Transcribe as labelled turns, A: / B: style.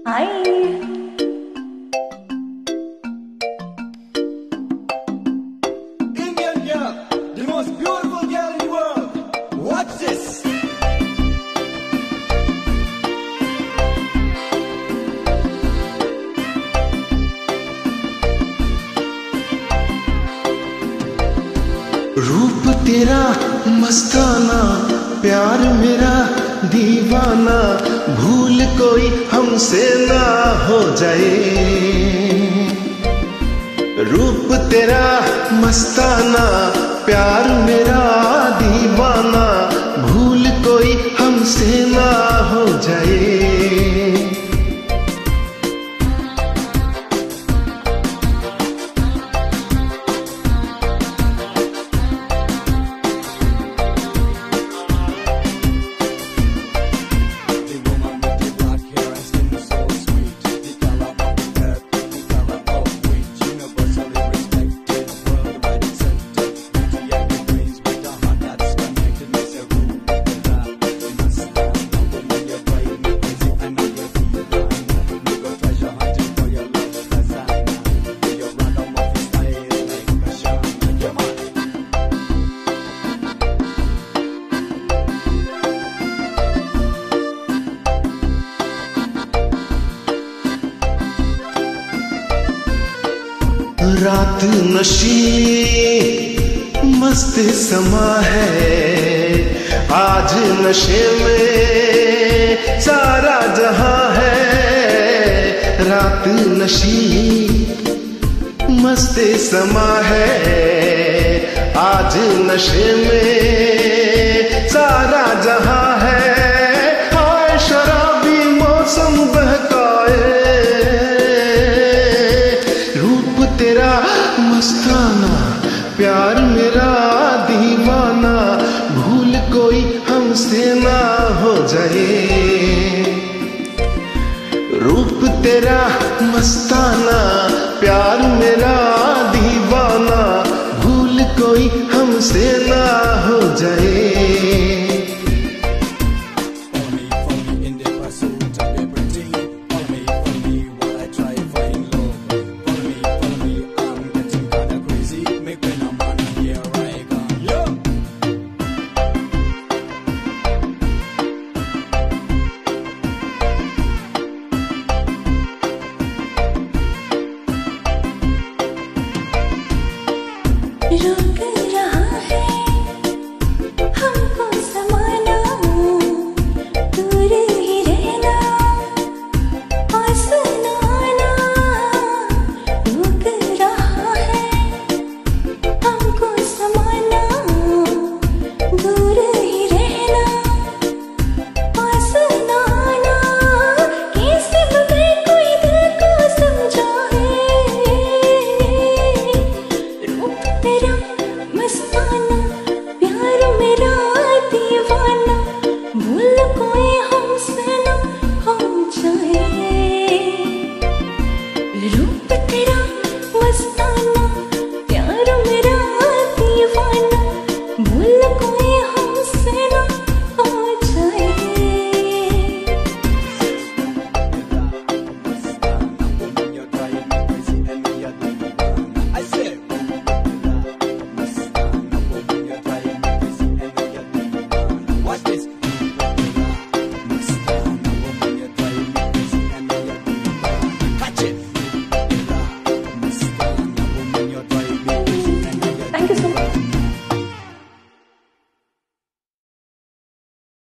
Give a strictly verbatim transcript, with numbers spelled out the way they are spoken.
A: Hi.
B: Indian girl, the most beautiful girl in the world. Watch this.
C: रूप तेरा मस्ताना, प्यार मेरा दीवाना, भूल कोई हमसे ना हो जाए। रूप तेरा मस्ताना, प्यार मेरा दीवाना, भूल कोई हमसे ना हो जाए। रात नशी मस्त समा है, आज नशे में सारा जहां है। रात नशी मस्त समा है, आज नशे में सारा जहां है। हाय शराबी मौसम बहकाए, रूप तेरा मस्ताना, प्यार मेरा दीवाना, भूल कोई हमसे ना हो जाए। रूप तेरा मस्ताना,